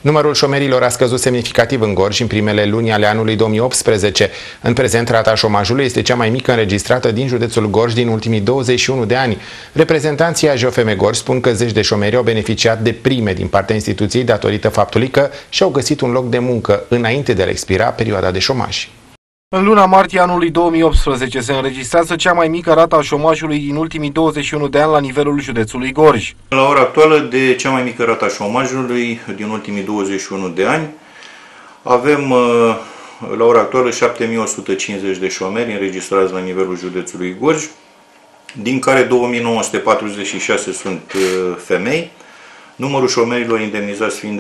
Numărul șomerilor a scăzut semnificativ în Gorj în primele luni ale anului 2018. În prezent, rata șomajului este cea mai mică înregistrată din județul Gorj din ultimii 21 de ani. Reprezentanții AJOFM Gorj spun că zeci de șomeri au beneficiat de prime din partea instituției datorită faptului că și-au găsit un loc de muncă înainte de a expira perioada de șomaj. În luna martie anului 2018 se înregistrează cea mai mică rată a șomajului din ultimii 21 de ani la nivelul județului Gorj. La ora actuală, de cea mai mică rată a șomajului din ultimii 21 de ani, avem la ora actuală 7150 de șomeri înregistrați la nivelul județului Gorj, din care 2946 sunt femei, numărul șomerilor indemnizați fiind de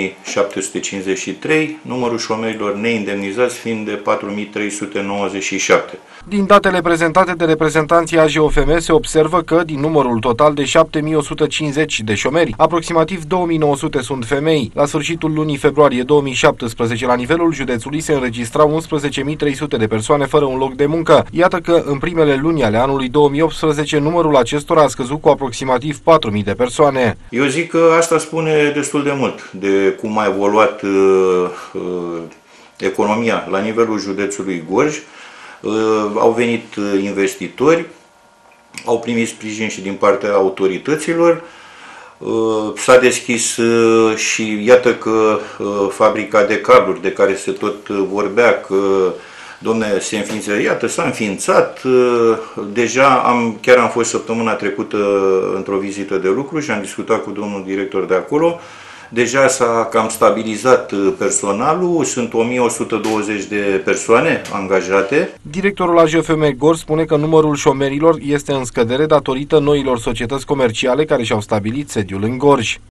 2753, numărul șomerilor neindemnizați fiind de 4397. Din datele prezentate de reprezentanții AJOFM se observă că, din numărul total de 7150 de șomeri, aproximativ 2900 sunt femei. La sfârșitul lunii februarie 2017, la nivelul județului se înregistrau 11.300 de persoane fără un loc de muncă. Iată că, în primele luni ale anului 2018, numărul acestora a scăzut cu aproximativ 4.000 de persoane. Eu zic că asta spune destul de mult de cum a evoluat economia la nivelul județului Gorj. Au venit investitori, au primit sprijin și din partea autorităților, s-a deschis și iată că fabrica de cabluri de care se tot vorbea că dom'le, se înființează, iată, s-a înființat. Deja chiar am fost săptămâna trecută într-o vizită de lucru și am discutat cu domnul director de acolo. Deja s-a cam stabilizat personalul, sunt 1120 de persoane angajate. Directorul AJOFM Gorj spune că numărul șomerilor este în scădere datorită noilor societăți comerciale care și-au stabilit sediul în Gorj.